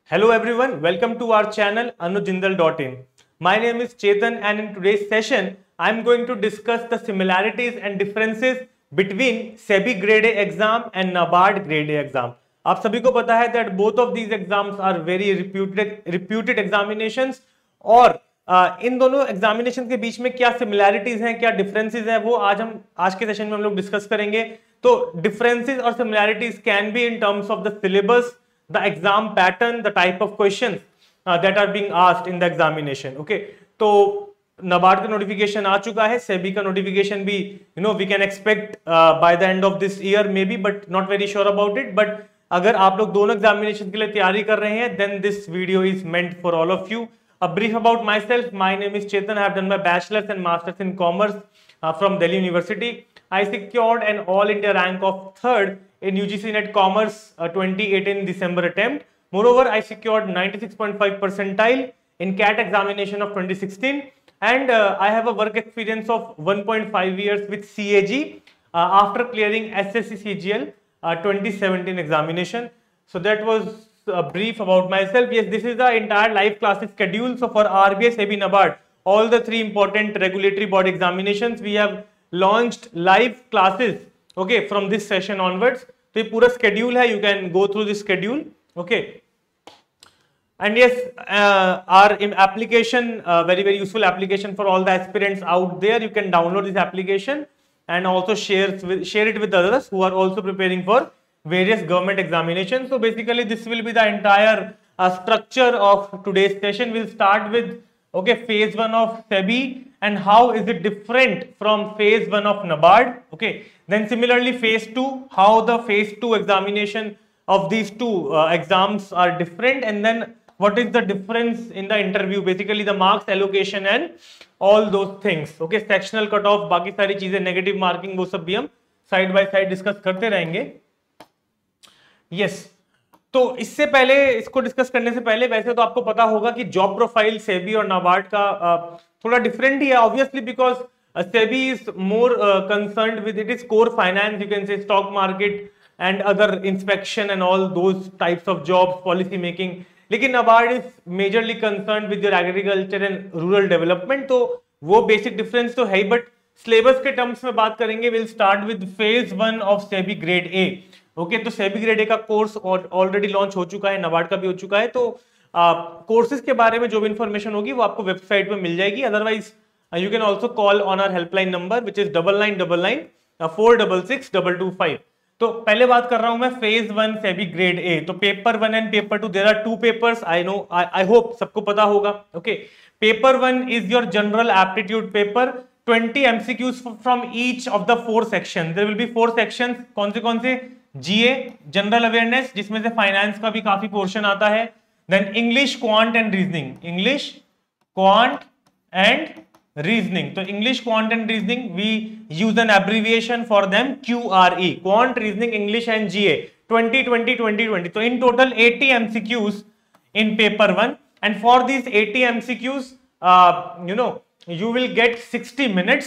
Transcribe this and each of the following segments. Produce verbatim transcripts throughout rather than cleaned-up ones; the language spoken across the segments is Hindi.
Hello everyone, welcome to our channel anujindal dot in. My name is Chetan and in today's session I am going to discuss the similarities and differences between SEBI Grade A exam and NABARD Grade A exam. आप सभी को पता है that both of these exams are very reputed reputed examinations और uh, इन दोनों एग्जामिनेशन के बीच में क्या सिमिलैरिटीज हैं, क्या डिफरेंसेस हैं, वो आज हम आज के सेशन में हम लोग डिस्कस करेंगे. तो डिफरेंसेस और similarities can be in terms of the syllabus, the exam pattern, the type of questions uh, that are being asked in the examination. Okay, तो नाबार्ड का नोटिफिकेशन आ चुका है, सेबी का नोटिफिकेशन भी you know we can expect by the end of this year may be, but not very sure about it. But अगर आप लोग दोनों एग्जामिनेशन के लिए तैयारी कर रहे हैं then this video is meant for all of you. A brief about myself. My name is Chetan. I have done my bachelor's and master's in commerce uh, from Delhi University. I secured an all India rank of third in U G C Net Commerce uh, twenty eighteen December attempt. Moreover, I secured ninety-six point five percentile in C A T examination of twenty sixteen, and uh, I have a work experience of one point five years with C A G uh, after clearing S S C C G L uh, twenty seventeen examination. So that was a brief about myself. Yes, this is the entire live classes schedule. So for R B I, SEBI, NABARD, all the three important regulatory body examinations, we have launched live classes. Okay, from this session onwards. तो ये पूरा schedule है. You can go through this schedule. Okay. And yes, uh, our application, uh, very very useful application for all the aspirants out there. You can download this application and also share with, share it with others who are also preparing for various government examinations. So basically this will be the entire uh, structure of today's session. We'll start with okay phase one of SEBI and how is it different from phase one of NABARD. Okay, then similarly phase two, how the phase two examination of these two uh, exams are different, and then what is the difference in the interview, basically the marks allocation and all those things. Okay, sectional cut off, बाकी सारी चीजें, नेगेटिव मार्किंग, वो सब भी हम साइड बाय साइड डिस्कस करते रहेंगे. Yes yes. तो इससे पहले, इसको डिस्कस करने से पहले, वैसे तो आपको पता होगा कि जॉब प्रोफाइल सेबी और नाबार्ड का uh, थोड़ा डिफरेंट ही है, obviously, because SEBI is more concerned with it is core finance, you can say stock market and other inspection and all those types of jobs, policy making. लेकिन NABARD is majorly concerned with your agriculture and rural development. तो वो बेसिक डिफरेंस तो है ही, बट सिलेबस के टर्म्स में बात करेंगे. Will start with phase one of SEBI grade A. Okay, तो सेबी ग्रेड ए का कोर्स ऑलरेडी लॉन्च हो चुका है, नाबार्ड का भी हो चुका है. तो कोर्सेज के बारे में जो भी इंफॉर्मेशन होगी वो आपको वेबसाइट पे मिल जाएगी. Otherwise you can also call on our helpline number which is double nine double nine four double six double two five. तो पहले बात कर रहा हूं मैं phase one SEBI grade A. तो paper one and paper two, there are two papers. I know, I hope सबको पता होगा. Okay, paper one is your general aptitude paper. Twenty MCQs from each of the four section. There will be four sections. कौन से कौन से? जीए, जनरल अवेयरनेस, जिसमें से फाइनेंस का भी काफी पोर्शन आता है. Then English, quant and reasoning. English, quant and reasoning. तो English, quant and reasoning, we use an abbreviation for them, Q R E. Quant, reasoning, English and GA. Twenty twenty twenty twenty. तो in total eighty MCQs in paper one. And for this eighty MCQs, you know, you will get sixty minutes,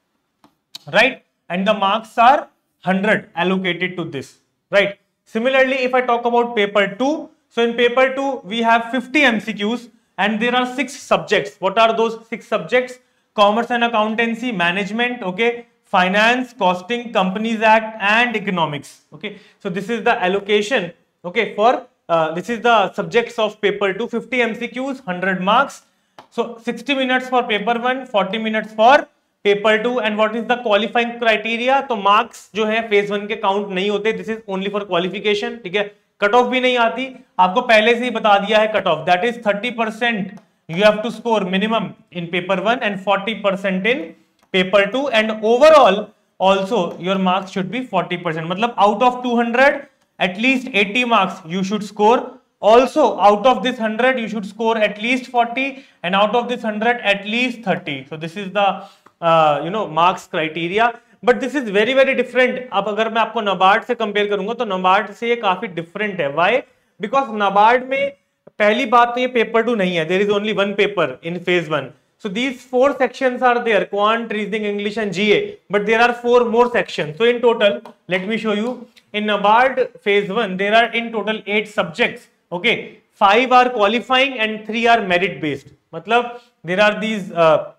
right? And the marks are one hundred allocated to this, right? Similarly, if I talk about paper two, so in paper two we have fifty M C Qs and there are six subjects. What are those six subjects? Commerce and accountancy, management, okay, finance, costing, Companies Act and economics. Okay, so this is the allocation, okay, for uh, this is the subjects of paper two. fifty M C Qs, one hundred marks. So sixty minutes for paper one, forty minutes for paper two. And what is the qualifying criteria? तो marks जो है phase one के count नहीं होते. This is only for qualification. ठीक है, कट ऑफ भी नहीं आती. आपको पहले से ही बता दिया है cut off. That is thirty percent you have to score minimum in paper one and forty percent in paper two. And overall also your marks should be forty percent. मतलब out of two hundred, at least eighty marks you should score. Also, out of this one hundred, you should score at least forty, and out of this one hundred, at least thirty. So this is the uh, you know marks criteria. But this is very very different. अब अगर मैं आपको नाबार्ड से कंपेयर करूंगा तो नाबार्ड से ये काफी डिफरेंट है. Why? Because नाबार्ड में पहली बात तो ये पेपर टू नहीं है. There is only one paper in phase one. So these four sections are there: quant, reasoning, English, and G A. But there are four more sections. So in total, let me show you. In NABARD phase one, there are in total eight subjects. Okay, five are qualifying and three are merit based. मतलब there are these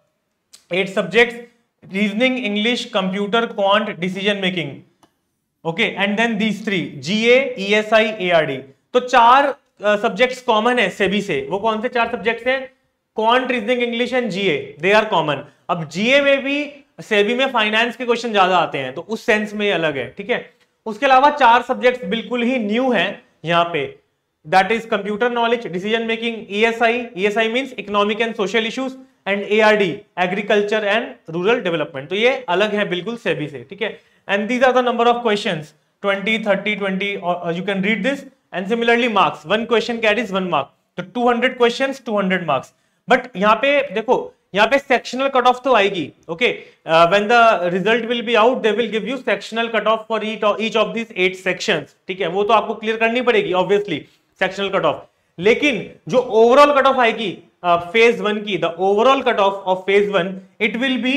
eight subjects, reasoning, English, computer, quant, decision making. Okay, and then these three GA, ESI, ARD. तो चार सब्जेक्ट्स कॉमन है सेबी से. वो कौन से चार सब्जेक्ट्स हैं? Quant, reasoning, English and GA, they are common. अब जीए में भी सेबी में फाइनेंस के क्वेश्चन ज्यादा आते हैं, तो उस सेंस में ये अलग है. ठीक है, उसके अलावा चार सब्जेक्ट्स बिल्कुल ही न्यू हैं यहाँ पे. That is computer knowledge, decision making, ESI, ESI means economic and social issues, and ARD agriculture and rural development. तो ये अलग है बिल्कुल सेबी से. ठीक है, and these are the number of questions twenty, thirty, twenty. You can read this. And similarly marks, one question carries one mark. तो two hundred questions, two hundred marks. But यहाँ पे देखो, यहाँ पे सेक्शनल कट ऑफ तो आएगी. Okay, when the result will be out they will give you sectional cut off for each of this eight sections. ठीक है, वो तो आपको क्लियर करनी पड़ेगी ऑब्वियसली सेक्शनल कट ऑफ. लेकिन जो ओवरऑल कट ऑफ आएगी फेज वन की, the overall cut off of phase one, it will be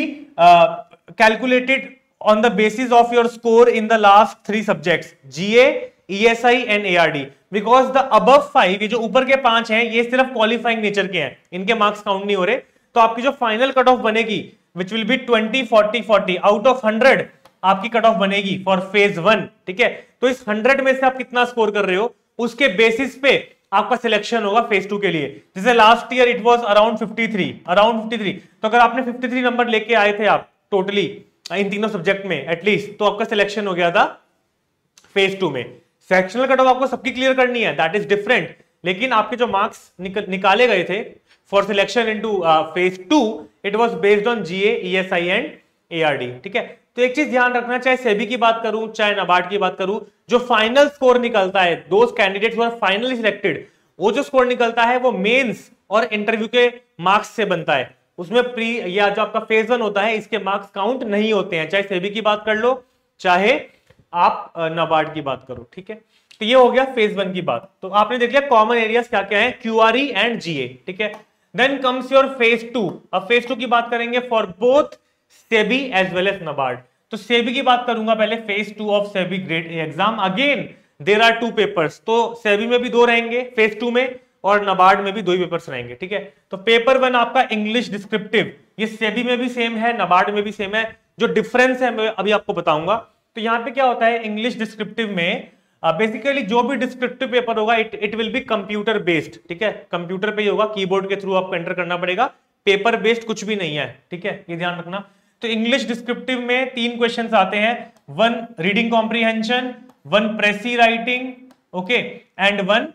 calculated on the basis of your score in the last three subjects GA, ESI and ARD. Because the above five, ये जो ऊपर के पांच हैं, ये सिर्फ क्वालिफाइंग नेचर के हैं, इनके मार्क्स काउंट नहीं हो रहे. तो आपकी जो फाइनल कट ऑफ बनेगी which will be twenty, forty, forty out of hundred आपकी कट ऑफ बनेगी फॉर फेज वन. ठीक है, तो इस हंड्रेड में से आप कितना स्कोर कर रहे हो उसके बेसिस पे आपका सिलेक्शन होगा फेज टू के लिए. जैसे last year it was around fifty three, around fifty three. तो अगर आपने फिफ्टी थ्री नंबर लेके आए थे आप टोटली इन तीनों सब्जेक्ट में एटलीस्ट, तो आपका सिलेक्शन हो गया था फेज टू में. सेक्शनल कट ऑफ आपको सबकी क्लियर करनी है, दैट इज डिफरेंट. लेकिन आपके जो मार्क्स निक, निकाले गए थे for selection into phase two, it was based on GA, ESI and ARD. ठीक है, तो एक चीज ध्यान रखना, चाहे सेबी की बात करूं चाहे नाबार्ड की बात करूं, जो फाइनल स्कोर निकलता है, those candidates who are finally selected, वो जो स्कोर निकलता है वो मेंस और इंटरव्यू के मार्क्स से बनता है. उसमें प्री या जो आपका फेज वन होता है, इसके मार्क्स काउंट नहीं होते हैं, चाहे सेबी की बात कर लो चाहे आप नाबार्ड की बात करो. ठीक है, तो ये हो गया फेज वन की बात. तो आपने देख लिया कॉमन एरियाज क्या क्या है, क्यूआरई एंड जीए. ठीक है, then comes your phase two. अब फेज टू की बात करेंगे for both SEBI as well as NABARD. तो सेबी की बात करूंगा पहले, phase two of SEBI grade A exam. Again there are two papers, तो सेबी में भी दो रहेंगे फेज टू में, और नाबार्ड में भी दो ही पेपर्स रहेंगे. ठीक है, तो पेपर वन आपका इंग्लिश डिस्क्रिप्टिव, ये सेबी में भी सेम है, नाबार्ड में भी सेम है. जो डिफरेंस है मैं अभी आपको बताऊंगा. तो यहाँ पे क्या होता है, इंग्लिश डिस्क्रिप्टिव में बेसिकली uh, जो भी डिस्क्रिप्टिव पेपर होगा it it will be computer based. ठीक है, कंप्यूटर पे ही होगा, कीबोर्ड के थ्रू आपको एंटर करना पड़ेगा, पेपर बेस्ड कुछ भी नहीं है. ठीक है, ये ध्यान रखना. तो इंग्लिश डिस्क्रिप्टिव में तीन क्वेश्चंस आते हैं, one reading comprehension, one precis writing, okay, and one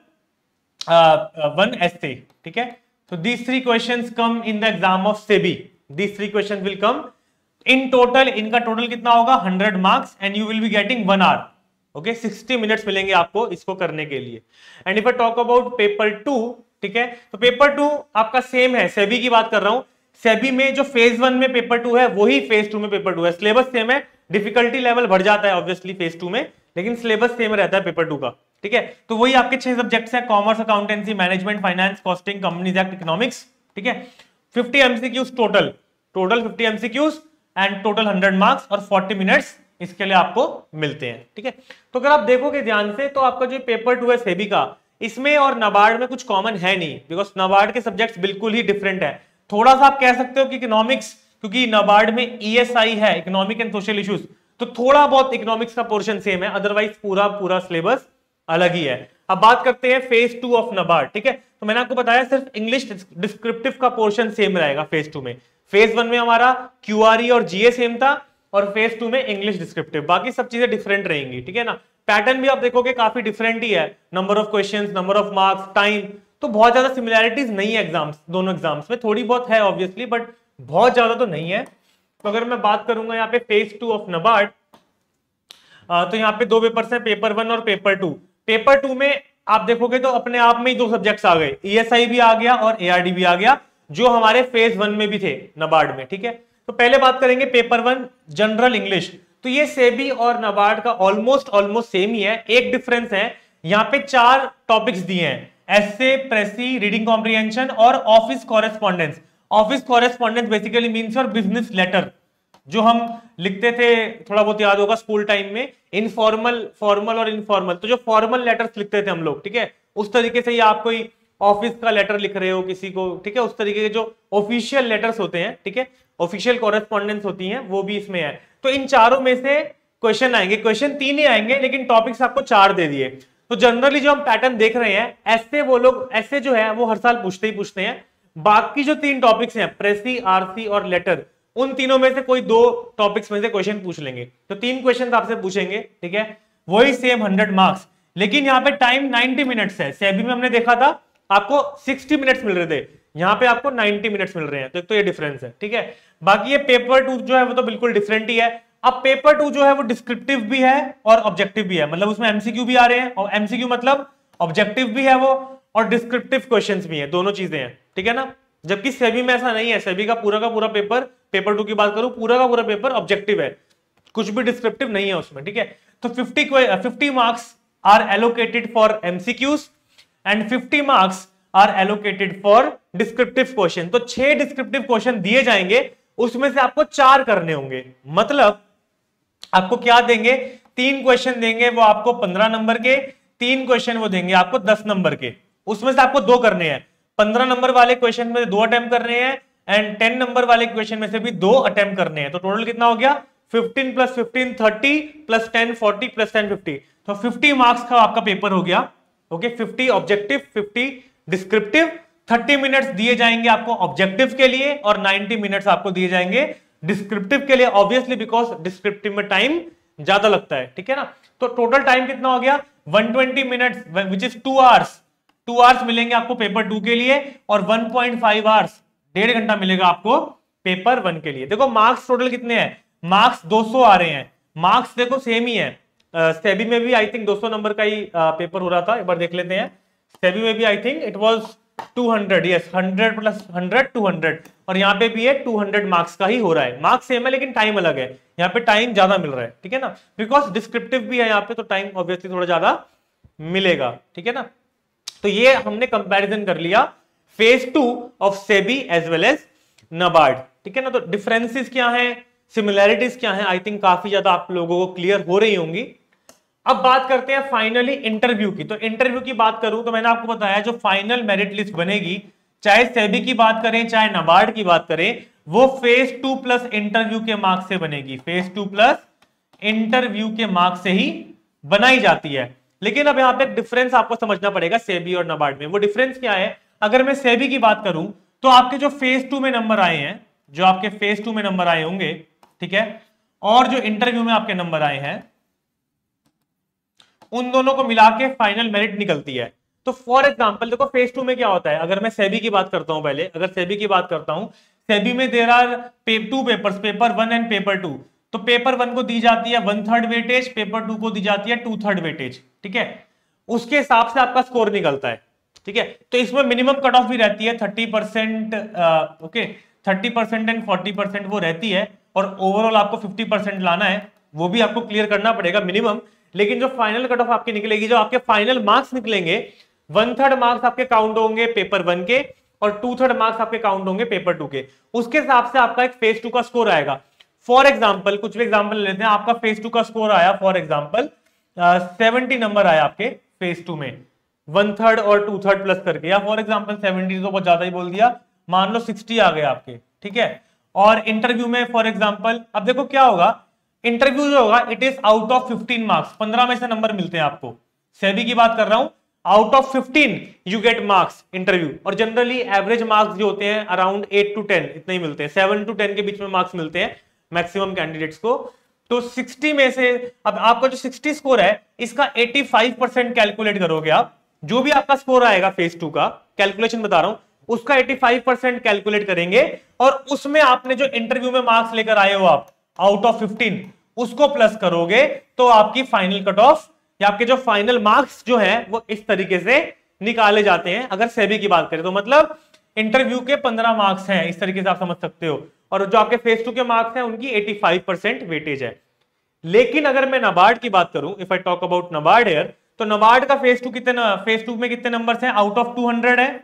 one essay. ठीक है, तो these three questions come in the exam of SEBI. These three questions will come in total. इनका टोटल कितना होगा, hundred marks, and you will be getting one hour. Okay, sixty minutes मिलेंगे आपको इसको करने के लिए. And if I talk about paper two, ठीक है, तो पेपर टू आपका सेम है, सेबी की बात कर रहा हूं. सेबी में जो फेज वन में पेपर टू है वही फेज टू में पेपर टू है. सिलेबस सेम है, डिफिकल्टी लेवल बढ़ जाता है ऑब्वियसली फेज टू में, लेकिन सिलेबस सेम रहता है पेपर टू का. ठीक है, तो वही आपके छह सब्जेक्ट्स हैं, commerce, accountancy, management, finance, costing, companies act, economics. ठीक है, fifty MCQs total, total fifty MCQs and total hundred marks और फोर्टी मिनट्स इसके लिए आपको मिलते हैं. ठीक है, तो अगर आप देखोगे ध्यान से तो आपका जो पेपर टू है सेबी का, इसमें और नाबार्ड में कुछ कॉमन है नहीं, बिकॉज नाबार्ड के सब्जेक्ट्स बिल्कुल ही डिफरेंट है. थोड़ा सा आप कह सकते हो कि इकोनॉमिक्स, क्योंकि नाबार्ड में ईएसआई है, इकोनॉमिक एंड सोशल इश्यूज, तो थोड़ा बहुत इकोनॉमिक्स का पोर्शन सेम है, अदरवाइज पूरा पूरा सिलेबस अलग ही है. अब बात करते हैं फेज टू ऑफ नाबार्ड. ठीक है, तो मैंने आपको बताया सिर्फ इंग्लिश डिस्क्रिप्टिव का पोर्शन सेम रहेगा फेज टू में. फेज वन में हमारा क्यूआरई और जीए सेम था, और फेज टू में इंग्लिश डिस्क्रिप्टिव, बाकी सब चीजें डिफरेंट रहेंगी. ठीक है ना, पैटर्न भी आप देखोगे काफी डिफरेंट ही है, number of questions, number of marks, time, तो बहुत ज्यादा सिमिलैरिटीज नहीं है एग्जाम्स, दोनों एग्जाम्स में. थोड़ी बहुत है ऑब्वियसली, बट बहुत ज्यादा तो नहीं है. तो अगर मैं बात करूंगा यहाँ पे फेज टू ऑफ नाबार्ड, तो यहाँ पे दो पेपर्स हैं, पेपर वन और पेपर टू. पेपर टू में आप देखोगे तो अपने आप में ही दो सब्जेक्ट्स आ गए, ईएसआई भी आ गया और एआरडी भी आ गया, जो हमारे फेज वन में भी थे नाबार्ड में. ठीक है, तो पहले बात करेंगे पेपर वन जनरल इंग्लिश. तो ये सेबी और नाबार्ड का ऑलमोस्ट ऑलमोस्ट सेम ही है. एक डिफरेंस है, यहाँ पे चार टॉपिक्स दिए हैं, एसे, प्रेसी, रीडिंग कॉम्प्रिहेंशन और office correspondence. Office correspondence basically means your business letter, जो हम लिखते थे, थोड़ा बहुत याद होगा स्कूल टाइम में, इनफॉर्मल, फॉर्मल और इनफॉर्मल. तो जो फॉर्मल लेटर्स लिखते थे हम लोग, ठीक है, उस तरीके से ये आपको ऑफिस का लेटर लिख रहे हो किसी को, ठीक है, उस तरीके के जो ऑफिशियल लेटर्स होते हैं, ठीक है, ऑफिशियल कॉरेस्पॉन्डेंस होती हैं, वो भी इसमें है। तो इन चारों में से क्वेश्चन आएंगे, क्वेश्चन तीन ही आएंगे लेकिन टॉपिक्स आपको चार दे दिए। तो जनरली जो हम पैटर्न देख रहे हैं, ऐसे वो लोग ऐसे जो है वो हर साल पूछते ही पूछते हैं। बाकी जो तीन टॉपिक्स हैं, प्रेसी, आरसी और लेटर, उन तीनों में से कोई दो टॉपिक्स में से क्वेश्चन पूछ लेंगे। तो तीन क्वेश्चन आपसे पूछेंगे, ठीक है, वही सेम हंड्रेड मार्क्स, लेकिन यहाँ पे टाइम नाइनटी मिनट्स है। सेबी में हमने देखा था आपको सिक्सटी मिनट्स मिल रहे थे, यहाँ पे आपको नाइनटी मिनट्स मिल रहे हैं। तो एक तो ये डिफरेंस है, ठीक है। बाकी ये पेपर टू जो है वो तो बिल्कुल डिफरेंट ही है। अब पेपर टू जो है वो डिस्क्रिप्टिव भी है और ऑब्जेक्टिव भी है, मतलब उसमें एमसीक्यू भी आ रहे हैं, और एमसीक्यू मतलब ऑब्जेक्टिव भी है वो, और डिस्क्रिप्टिव क्वेश्चंस भी हैं, दोनों चीजें हैं, ठीक है ना। जबकि सेबी में ऐसा नहीं है, सेबी का पूरा का पूरा पेपर, पेपर टू की बात करूं, पूरा का पूरा पेपर ऑब्जेक्टिव है, कुछ भी डिस्क्रिप्टिव नहीं है उसमें, ठीक है। तो fifty fifty marks are allocated for MCQs and fifty marks are allocated for descriptive question. तो छह डिस्क्रिप्टिव क्वेश्चन दिए जाएंगे, उसमें से आपको चार करने होंगे। मतलब आपको क्या देंगे, तीन क्वेश्चन देंगे वो आपको पंद्रह नंबर के, तीन क्वेश्चन वो देंगे आपको दस नंबर के, उसमें से आपको दो करने हैं। पंद्रह नंबर वाले क्वेश्चन में दो अटेम्प्ट करने हैं एंड टेन नंबर वाले क्वेश्चन में से भी दो अटेम्प्ट करने हैं। तो टोटल कितना हो गया, fifteen plus fifteen thirty plus ten forty plus ten fifty. तो फिफ्टी मार्क्स का आपका पेपर हो गया, okay. Fifty objective, fifty descriptive. Thirty minutes दिए जाएंगे आपको ऑब्जेक्टिव के लिए और नाइनटी मिनट्स आपको दिए जाएंगे डिस्क्रिप्टिव के लिए, ऑब्वियसली बिकॉज डिस्क्रिप्टिव में टाइम ज्यादा लगता है, ठीक है ना। तो टोटल टाइम कितना हो गया, one twenty minutes which is two hours. Two hours मिलेंगे आपको पेपर टू के लिए और वन पॉइंट फाइव आवर्स, डेढ़ घंटा मिलेगा आपको पेपर वन के लिए। देखो मार्क्स टोटल कितने हैं, मार्क्स दो सौ आ रहे हैं। मार्क्स देखो सेम ही है, सेबी में भी आई थिंक दो सौ नंबर का ही uh, पेपर हो रहा था, एक बार देख लेते हैं। सेबी में भी I think it was two hundred, yes, hundred plus hundred two hundred, और यहाँ पे भी है टू हंड्रेड मार्क्स का ही हो रहा है। मार्क्स सेम है लेकिन टाइम अलग है, यहाँ पे टाइम ज्यादा मिल रहा है, ठीक है ना, बिकॉज डिस्क्रिप्टिव भी है यहाँ पे, तो टाइम ऑब्वियसली थोड़ा ज्यादा मिलेगा, ठीक है ना। तो ये हमने कंपैरिजन कर लिया phase two of SEBI as well as NABARD, ठीक है ना। तो डिफरेंसेस क्या है, सिमिलैरिटीज क्या है, आई थिंक काफी ज्यादा आप लोगों को क्लियर हो रही होंगी। अब बात करते हैं फाइनली इंटरव्यू की। तो इंटरव्यू की बात करूं तो मैंने आपको बताया जो फाइनल मेरिट लिस्ट बनेगी, चाहे सेबी की बात करें चाहे नाबार्ड की बात करें, वो फेज टू प्लस इंटरव्यू के मार्क्स से बनेगी। फेज टू प्लस इंटरव्यू के मार्क्स से ही बनाई जाती है। लेकिन अब यहाँ पे एक डिफरेंस आपको समझना पड़ेगा सेबी और नाबार्ड में। वो डिफरेंस क्या है, अगर मैं सेबी की बात करूं तो आपके जो फेज टू में नंबर आए हैं, जो आपके फेज टू में नंबर आए होंगे, ठीक है, और जो इंटरव्यू में आपके नंबर आए हैं, उन दोनों को मिला के फाइनल मेरिट निकलती है। तो फॉर एग्जांपल देखो फेज टू में क्या होता है, अगर मैं सेबी की बात करता हूं, पहले अगर सेबी की बात करता हूं, सेबी में there are two papers, paper one and paper two. तो पेपर वन को दी जाती है one third weightage, paper two को दी जाती है टू थर्ड वेटेज, ठीक है। उसके हिसाब से आपका स्कोर निकलता है, ठीक है। तो इसमें मिनिमम कट ऑफ भी रहती है thirty percent, okay, thirty percent and forty percent वो रहती है, और ओवरऑल आपको फिफ्टी परसेंट लाना है, वो भी आपको क्लियर करना पड़ेगा मिनिमम। लेकिन जो फाइनल कट ऑफ आपकी निकलेगी, जो आपके फाइनल मार्क्स निकलेंगे, वन थर्ड मार्क्स आपके काउंट होंगे पेपर वन के और टू थर्ड मार्क्स आपके काउंट होंगे पेपर टू के। उसके हिसाब से आपका एक फेज टू का स्कोर आएगा। फॉर एग्जाम्पल कुछ भी एग्जाम्पल लेते हैं, आपका फेज टू का स्कोर आया फॉर एग्जाम्पल सेवेंटी नंबर आया आपके फेज टू में, वन थर्ड और टू थर्ड प्लस करके, या फॉर एग्जाम्पल सेवेंटी तो बहुत ज्यादा ही बोल दिया, मान लो सिक्सटी आ गए आपके, ठीक है। और इंटरव्यू में फॉर एग्जाम्पल, अब देखो क्या होगा, इंटरव्यू जो होगा it is out of fifteen marks, पंद्रह में से नंबर मिलते हैं आपको। सेबी की बात कर रहा हूं, out of fifteen you get marks interview, और जनरली एवरेज मार्क्स जो होते हैं अराउंड एट टू टेन इतने ही मिलते हैं, सेवन टू टेन के बीच में मार्क्स मिलते हैं मैक्सिमम कैंडिडेट्स को। तो सिक्सटी में से अब आपका जो सिक्सटी स्कोर है, इसका पचासी परसेंट कैलकुलेट करोगे आप, जो भी आपका स्कोर आएगा फेज टू का, कैलकुलेशन बता रहा हूं, उसका पचासी परसेंट कैलकुलेट करेंगे, और उसमें आपने जो इंटरव्यू में मार्क्स लेकर आए हो आप आउट ऑफ फिफ्टीन, उसको प्लस करोगे, तो आपकी फाइनल कट ऑफ या आपके जो फाइनल मार्क्स जो है वो इस तरीके से निकाले जाते हैं। अगर सेबी की बात करें तो मतलब इंटरव्यू के पंद्रह मार्क्स हैं, इस तरीके से आप समझ सकते हो, और जो आपके फेज टू के मार्क्स हैं उनकी पचासी परसेंट वेटेज है। लेकिन अगर मैं नाबार्ड की बात करूं, if I talk about NABARD here, तो नाबार्ड का फेज टू कितने फेज टू में कितने नंबर्स हैं, आउट ऑफ टू हंड्रेड है,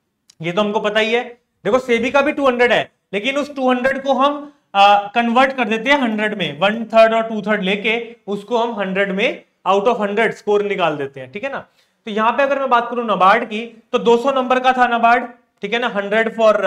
ये तो हमको पता ही है। देखो सेबी का भी टू हंड्रेड है, लेकिन उस टू हंड्रेड को हम कन्वर्ट uh, कर देते हैं हंड्रेड में, वन थर्ड और टू थर्ड लेके उसको हम हंड्रेड में आउट ऑफ हंड्रेड स्कोर निकाल देते हैं, ठीक है ना। तो यहाँ पे अगर मैं बात करूं नाबार्ड की, तो दो सौ नंबर का था नाबार्ड, ठीक है ना, hundred for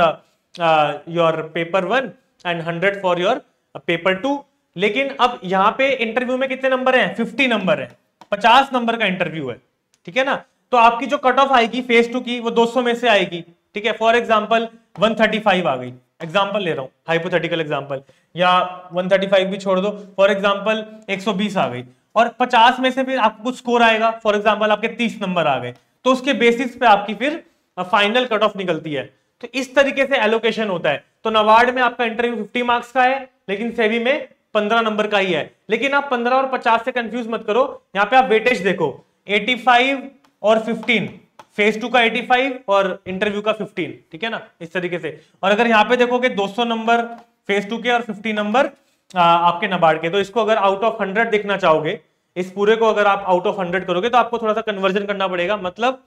your paper one and hundred for your paper two. लेकिन अब यहाँ पे इंटरव्यू में कितने नंबर हैं, फिफ्टी नंबर है, पचास नंबर का इंटरव्यू है, ठीक है ना। तो आपकी जो कट ऑफ आएगी फेज टू की वो दो सौ में से आएगी, ठीक है। For example one thirty five आ गई, एग्जांपल ले रहा हूं, हाइपोथेटिकल एग्जांपल, या वन थर्टी फाइव भी छोड़ दो, फॉर एग्जांपल एक सौ बीस आ गई, और पचास में से फिर आपको कुछ स्कोर आएगा, फॉर एग्जांपल आपके तीस नंबर आ गए, तो उसके बेसिस पे आपकी फिर फाइनल कट ऑफ निकलती है। तो इस तरीके से एलोकेशन होता है। तो नाबार्ड में आपका इंटरव्यू फिफ्टी मार्क्स का है, लेकिन सेबी में पंद्रह नंबर का ही है। लेकिन आप पंद्रह और पचास से कंफ्यूज मत करो, यहाँ पे आप वेटेज देखो, पचासी और पंद्रह, फेज टू का पचासी और इंटरव्यू का पंद्रह, ठीक है ना, इस तरीके से। और अगर यहाँ पे देखोगे दो सौ नंबर फेज टू के और पचास नंबर आपके नाबार्ड के, तो इसको अगर आउट ऑफ हंड्रेड देखना चाहोगे, इस पूरे को अगर आप आउट ऑफ हंड्रेड करोगे तो आपको थोड़ा सा कन्वर्जन करना पड़ेगा, मतलब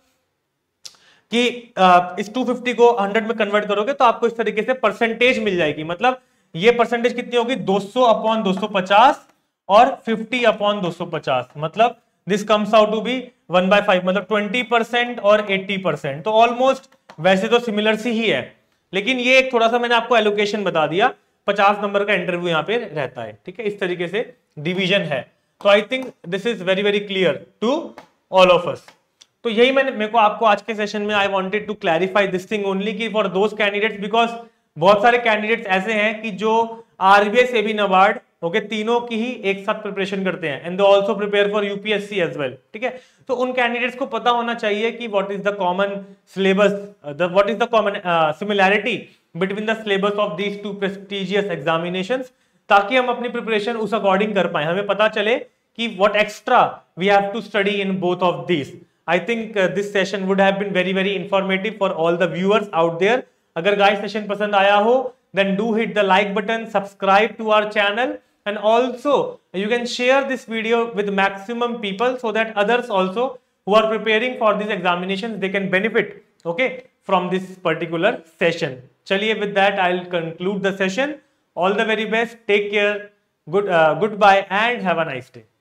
कि इस दो सौ पचास को हंड्रेड में कन्वर्ट करोगे तो आपको इस तरीके से परसेंटेज मिल जाएगी। मतलब ये परसेंटेज कितनी होगी, दो सौ अपॉन दो सौ पचास और पचास अपॉन दो सौ पचास, मतलब this comes out to be one by five, मतलब ट्वेंटी परसेंट और अस्सी परसेंट। तो ऑलमोस्ट वैसे तो सिमिलर सी ही है, लेकिन ये एक थोड़ा सा मैंने आपको एलोकेशन बता दिया, पचास नंबर का इंटरव्यू यहाँ पे रहता है, ठीक है, इस तरीके से डिवीजन है। तो I think this is very very clear to all of us. तो यही मैंने मेरे को आपको आज के सेशन में I wanted to clarify this thing only कि फॉर दोज कैंडिडेट्स, बिकॉज बहुत सारे कैंडिडेट्स ऐसे हैं कि जो आरबीआई से भी नाबार्ड ओके तीनों की ही एक साथ प्रिपरेशन करते हैं, and they also prepare for UPSC as well, ठीक है। तो उन कैंडिडेट्स को पता होना चाहिए कि what is the common syllabus, the what is the common similarity between the syllabus of these two prestigious examinations, ताकि हम अपनी प्रिपरेशन उस अकॉर्डिंग कर पाए, हमें पता चले कि what extra we have to study in both of these. I think uh, this session would have been very very informative for all the viewers out there. अगर guys session पसंद आया हो, then do hit the like button, subscribe to our channel, and also you can share this video with maximum people so that others also who are preparing for these examinations, they can benefit okay from this particular session. चलिए, with that I'll conclude the session. All the very best. Take care. Good uh, goodbye and have a nice day.